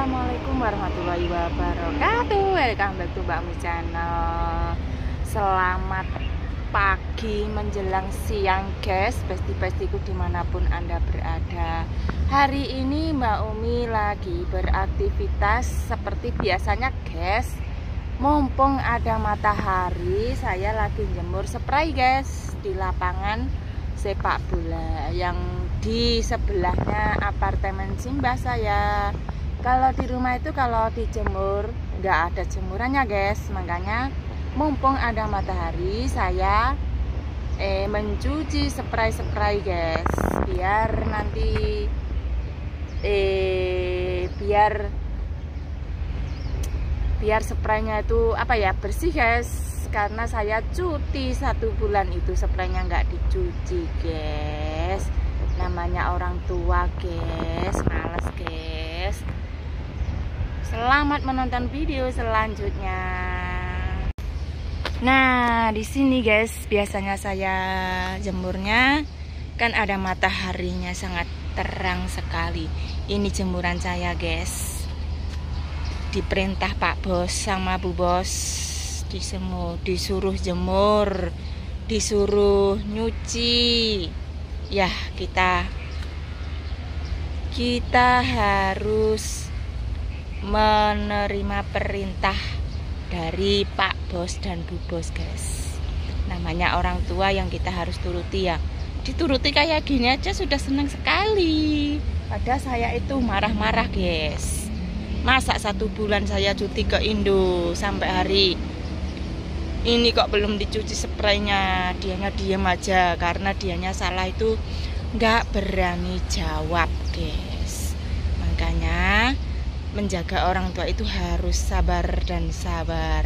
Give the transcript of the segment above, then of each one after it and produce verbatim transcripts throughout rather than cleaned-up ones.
Assalamualaikum warahmatullahi wabarakatuh. Welcome back to Mbak Mi Channel. Selamat pagi menjelang siang guys, besti-bestiku dimanapun Anda berada. Hari ini Mbak Umi lagi beraktivitas seperti biasanya guys. Mumpung ada matahari, saya lagi jemur spray guys di lapangan sepak bola yang di sebelahnya apartemen Simbah saya. Kalau di rumah itu kalau dijemur nggak ada jemurannya guys, makanya mumpung ada matahari saya eh mencuci spray-spray guys, biar nanti eh biar biar spraynya itu apa ya, bersih guys, karena saya cuti satu bulan itu spraynya nggak dicuci guys. Namanya orang tua guys, males guys. Selamat menonton video selanjutnya. Nah, di sini guys, biasanya saya jemurnya kan ada mataharinya sangat terang sekali. Ini jemuran saya guys. Diperintah Pak Bos sama Bu Bos, disemu, disuruh jemur, disuruh nyuci. Ya, kita kita harus menerima perintah dari Pak Bos dan Bu Bos guys. Namanya orang tua yang kita harus turuti ya. Dituruti kayak gini aja sudah senang sekali. Padahal saya itu marah-marah guys. Masa satu bulan saya cuti ke Indo sampai hari ini kok belum dicuci spraynya. Dianya diem aja, karena dianya salah itu nggak berani jawab guys. Makanya menjaga orang tua itu harus sabar dan sabar.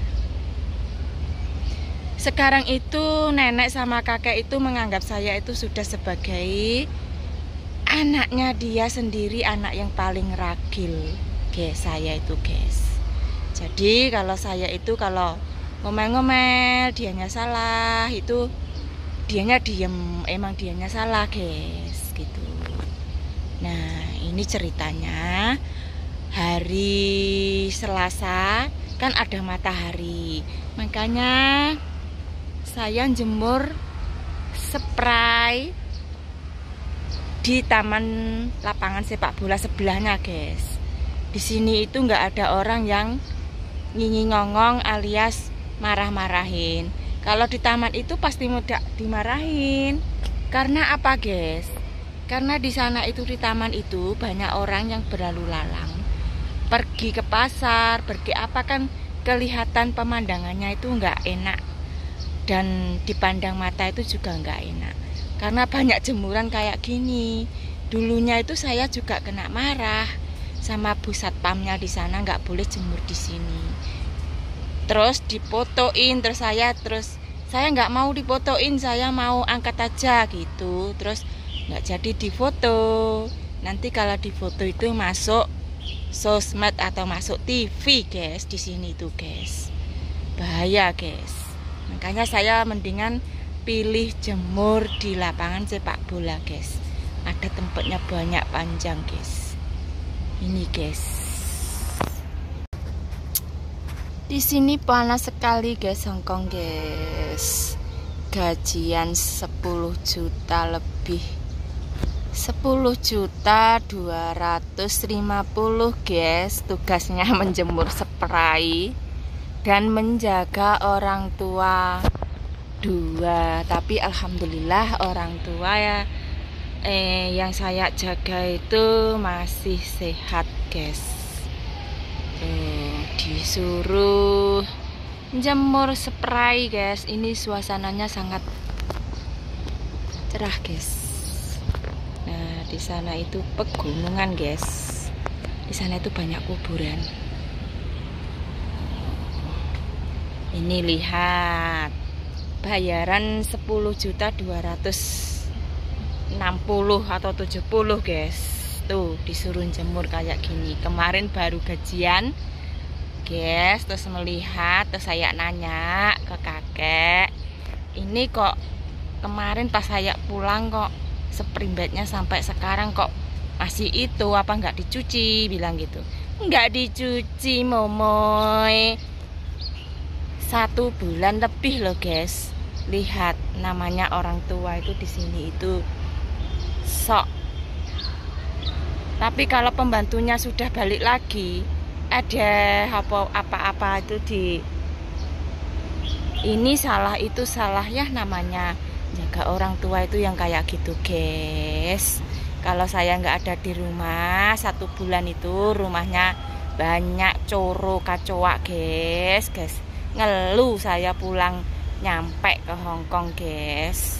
Sekarang itu nenek sama kakek itu menganggap saya itu sudah sebagai anaknya dia sendiri, anak yang paling ragil guys, saya itu guys. Jadi kalau saya itu kalau ngomel-ngomel dianya salah, itu dianya diem, emang dianya salah guys gitu. Nah, ini ceritanya hari Selasa kan ada matahari, makanya saya jemur spray di taman lapangan sepak bola sebelahnya guys. Di sini itu nggak ada orang yang nyinyi-ngongong alias marah-marahin. Kalau di taman itu pasti mudah dimarahin. Karena apa guys? Karena di sana itu di taman itu banyak orang yang berlalu lalang. Pergi ke pasar, pergi apa kan kelihatan pemandangannya itu nggak enak. Dan dipandang mata itu juga nggak enak. Karena banyak jemuran kayak gini. Dulunya itu saya juga kena marah sama Bu Satpamnya di sana, nggak boleh jemur di sini. Terus difotoin, terus saya terus saya nggak mau difotoin, saya mau angkat aja gitu. Terus nggak jadi difoto. Nanti kalau difoto itu masuk sosmed atau masuk T V guys, di sini tuh guys. Bahaya guys. Makanya saya mendingan pilih jemur di lapangan sepak bola guys. Ada tempatnya banyak panjang guys. Ini guys. Di sini panas sekali guys, Hongkong guys. Gajian sepuluh juta lebih. sepuluh juta dua ratus lima puluh guys. Tugasnya menjemur spray dan menjaga orang tua dua. Tapi alhamdulillah orang tua ya eh yang saya jaga itu masih sehat guys. Tuh, disuruh jemur spray guys. Ini suasananya sangat cerah guys. Nah, di sana itu pegunungan guys. Di sana itu banyak kuburan. Ini lihat, bayaran sepuluh juta dua ratus enam puluh atau tujuh puluh guys. Tuh disuruh jemur kayak gini. Kemarin baru gajian guys, terus melihat, terus saya nanya ke kakek, ini kok kemarin pas saya pulang kok spring bednya sampai sekarang kok masih itu, apa nggak dicuci, bilang gitu. nggak dicuci momoy. Satu bulan lebih loh guys. Lihat, namanya orang tua itu di sini itu sok. Tapi kalau pembantunya sudah balik lagi, ada apa-apa itu di ini salah itu salah ya, namanya jaga orang tua itu yang kayak gitu guys. Kalau saya nggak ada di rumah satu bulan itu rumahnya banyak coro kacoa guys guys. Ngeluh saya pulang nyampe ke Hongkong guys.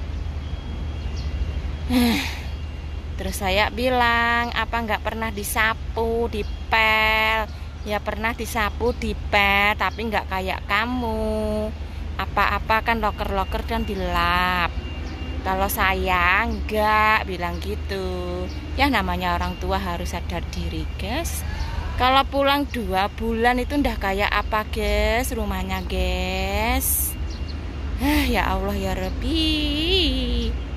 Terus saya bilang, apa nggak pernah disapu, dipel? Ya pernah disapu, dipel, tapi nggak kayak kamu. Apa-apa kan loker-loker dan dilap. Kalau saya nggak bilang gitu. Ya namanya orang tua harus sadar diri guys. Kalau pulang dua bulan itu ndak kayak apa guys rumahnya guys. Ya Allah ya Rabbi.